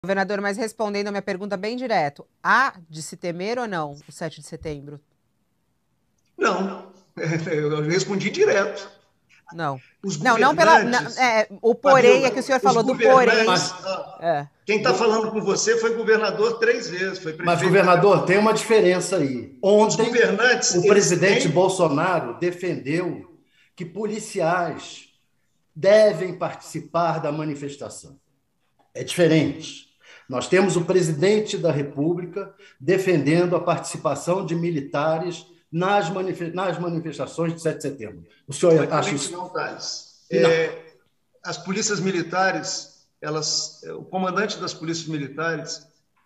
Governador, mas respondendo a minha pergunta bem direto, há de se temer ou não o 7 de setembro? Não, eu respondi direto. Não. Os Não, não pela. governantes, O porém é que o Fabiola, senhor os falou do porém. governantes, É. quem está falando com você foi governador 3 vezes, foi Mas, prefeito da governador, tem capital. uma diferença aí. Os Ontem, governantes, o eles presidente têm. Bolsonaro defendeu que policiais devem participar da manifestação. É diferente. Nós temos o presidente da República defendendo a participação de militares nas manifestações de 7 de setembro. O senhor acha Certamente isso? não, Thales. Não. As polícias militares, o comandante das polícias militares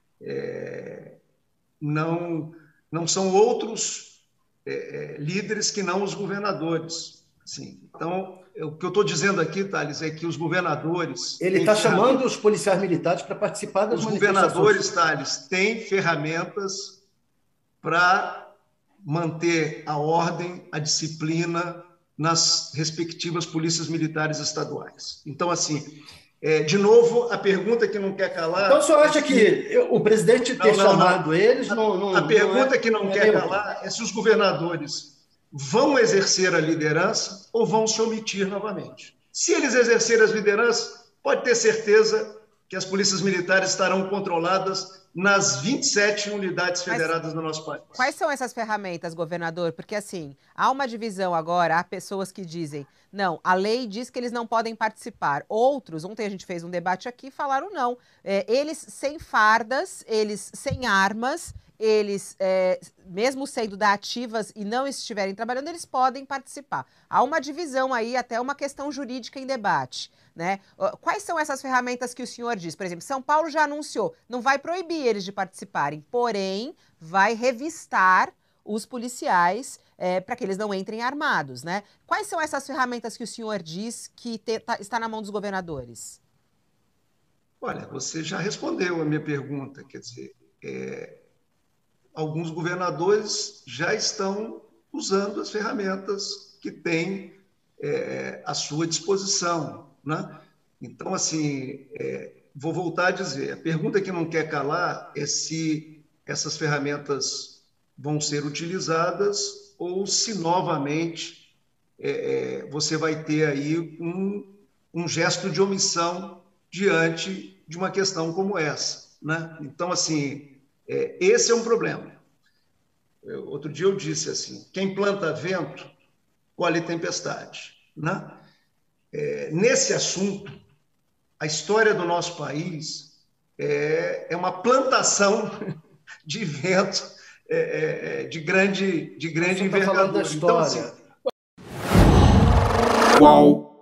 não, não são outros líderes que não os governadores. Assim, então, o que eu estou dizendo aqui, Thales, é que os governadores Ele têm está chamando ferramentas. os policiais militares para participar das Os manifestações. governadores, Thales, têm ferramentas para manter a ordem, a disciplina nas respectivas polícias militares estaduais. Então, assim, de novo, a pergunta que não quer Então, o calar senhor é acha se... que o presidente ter chamado eles A não pergunta que não é quer neutro? calar é se os governadores vão exercer a liderança ou vão se omitir novamente. Se eles exercerem as lideranças, pode ter certeza que as polícias militares estarão controladas nas 27 unidades federadas do nosso país. Quais são essas ferramentas, governador? Porque, assim, há uma divisão agora, há pessoas que dizem, não, a lei diz que eles não podem participar. Outros, ontem a gente fez um debate aqui, falaram não. Eles sem fardas, eles sem armas, eles, mesmo sendo da ativas e não estiverem trabalhando, eles podem participar. Há uma divisão aí, até uma questão jurídica em debate, né? Quais são essas ferramentas que o senhor diz? Por exemplo, São Paulo já anunciou, não vai proibir eles de participarem, porém vai revistar os policiais para que eles não entrem armados, né? Quais são essas ferramentas que o senhor diz que está na mão dos governadores? Olha, você já respondeu a minha pergunta, quer dizer, alguns governadores já estão usando as ferramentas que têm à sua disposição, né? Então, assim, vou voltar a dizer, a pergunta que não quer calar é se essas ferramentas vão ser utilizadas ou se novamente você vai ter aí um gesto de omissão diante de uma questão como essa, né? Então, assim, esse é um problema. Outro dia eu disse assim, quem planta vento, colhe tempestade, né? Nesse assunto, a história do nosso país é uma plantação de vento de grande Você está falando da envergadura. Então, história. assim, Qual?